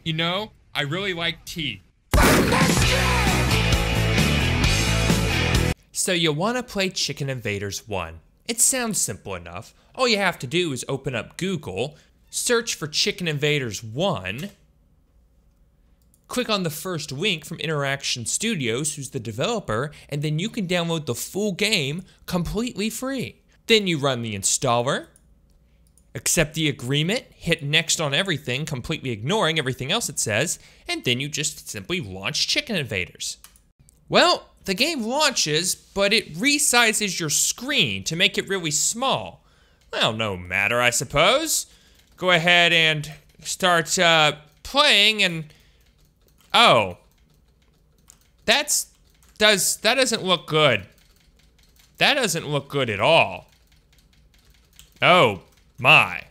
You know, I really like tea. So you want to play Chicken Invaders 1. It sounds simple enough. All you have to do is open up Google, search for Chicken Invaders 1, click on the first link from Interaction Studios, who's the developer, and then you can download the full game completely free. Then you run the installer, accept the agreement, hit next on everything, completely ignoring everything else it says, and then you just simply launch Chicken Invaders. Well, the game launches, but it resizes your screen to make it really small. Well, no matter, I suppose. Go ahead and start playing, and oh, that doesn't look good. That doesn't look good at all. Oh my,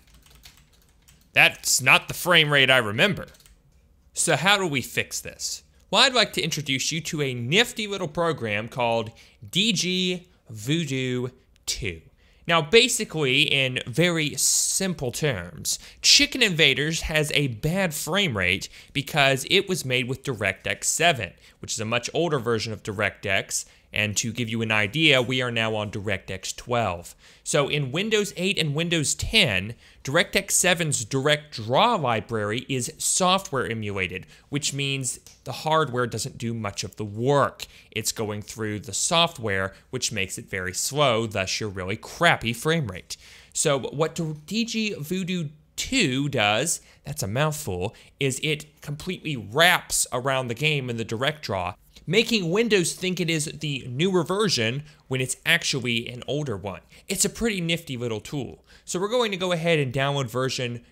that's not the frame rate I remember. So how do we fix this? Well, I'd like to introduce you to a nifty little program called DG Voodoo 2. Now, basically, in very simple terms, Chicken Invaders has a bad frame rate because it was made with DirectX 7, which is a much older version of DirectX, and to give you an idea, we are now on DirectX 12. So in Windows 8 and Windows 10, DirectX 7's Direct Draw library is software emulated, which means the hardware doesn't do much of the work. It's going through the software, which makes it very slow, thus your really crappy frame rate. So what DG Voodoo 2 does, that's a mouthful, is it completely wraps around the game in the Direct Draw, making Windows think it is the newer version when it's actually an older one. It's a pretty nifty little tool. So we're going to go ahead and download version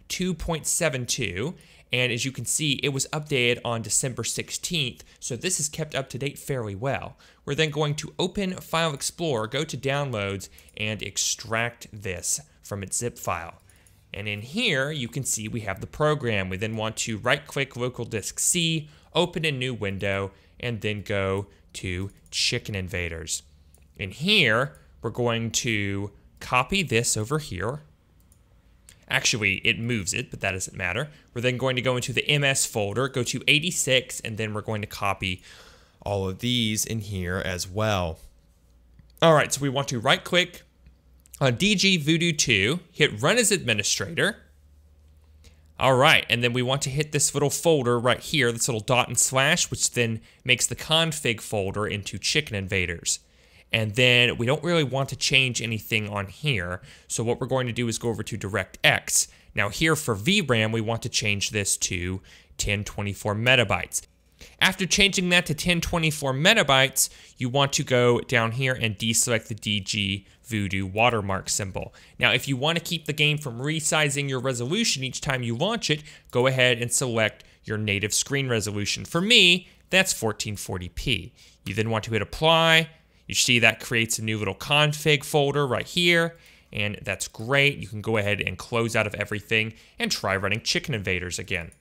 2.72, and as you can see, it was updated on December 16th, so this is kept up to date fairly well. We're then going to open File Explorer, go to Downloads, and extract this from its zip file. And in here, you can see we have the program. We then want to right-click Local Disk C, open a new window, and then go to Chicken Invaders. In here, we're going to copy this over here. Actually, it moves it, but that doesn't matter. We're then going to go into the MS folder, go to 86, and then we're going to copy all of these in here as well. All right, so we want to right-click on DG Voodoo 2, hit Run as Administrator. All right, and then we want to hit this little folder right here, this little dot and slash, which then makes the config folder into Chicken Invaders. And then we don't really want to change anything on here, so what we're going to do is go over to DirectX. Now here for VRAM, we want to change this to 1024 megabytes. After changing that to 1024 megabytes, you want to go down here and deselect the DG Voodoo watermark symbol. Now, if you want to keep the game from resizing your resolution each time you launch it, go ahead and select your native screen resolution. For me, that's 1440p. You then want to hit Apply. You see that creates a new little config folder right here, and that's great. You can go ahead and close out of everything and try running Chicken Invaders again.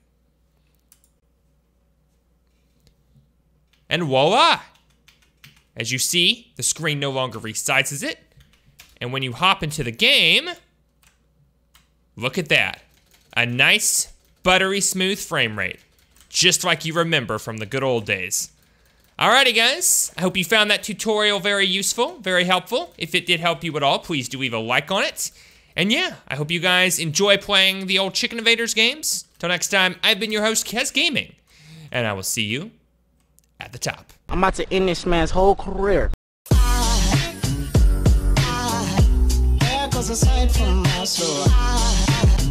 And voila! As you see, the screen no longer resizes it. And when you hop into the game, look at that. A nice, buttery smooth frame rate. Just like you remember from the good old days. Alrighty guys, I hope you found that tutorial very useful, very helpful. If it did help you at all, please do leave a like on it. And yeah, I hope you guys enjoy playing the old Chicken Invaders games. Till next time, I've been your host, Kez Gaming. And I will see you at the top. I'm about to end this man's whole career. Aside from my soul.